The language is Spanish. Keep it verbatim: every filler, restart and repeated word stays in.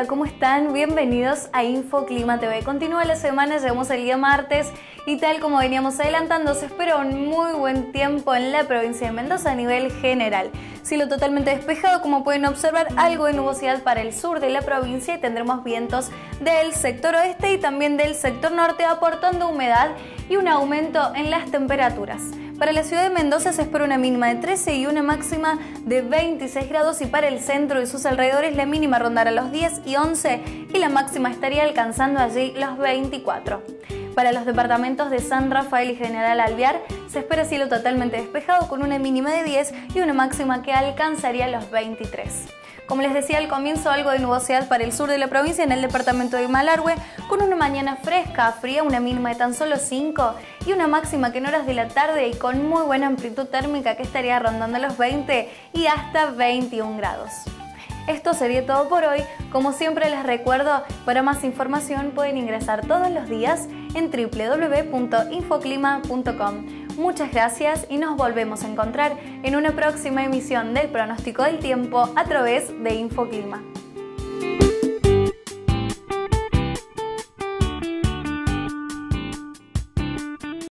Hola, ¿cómo están? Bienvenidos a Infoclima T V. Continúa la semana, llegamos el día martes y tal como veníamos adelantando, se espera un muy buen tiempo en la provincia de Mendoza a nivel general. Cielo totalmente despejado, como pueden observar, algo de nubosidad para el sur de la provincia y tendremos vientos del sector oeste y también del sector norte aportando humedad y un aumento en las temperaturas. Para la ciudad de Mendoza se espera una mínima de trece y una máxima de veintiséis grados y para el centro y sus alrededores la mínima rondará los diez y once y la máxima estaría alcanzando allí los veinticuatro. Para los departamentos de San Rafael y General Alvear se espera cielo totalmente despejado con una mínima de diez y una máxima que alcanzaría los veintitrés. Como les decía al comienzo, algo de nubosidad para el sur de la provincia en el departamento de Malargüe, con una mañana fresca, fría, una mínima de tan solo cinco y una máxima que en horas de la tarde y con muy buena amplitud térmica que estaría rondando los veinte y hasta veintiún grados. Esto sería todo por hoy. Como siempre les recuerdo, para más información pueden ingresar todos los días en w w w punto infoclima punto com. Muchas gracias y nos volvemos a encontrar en una próxima emisión del pronóstico del tiempo a través de Infoclima.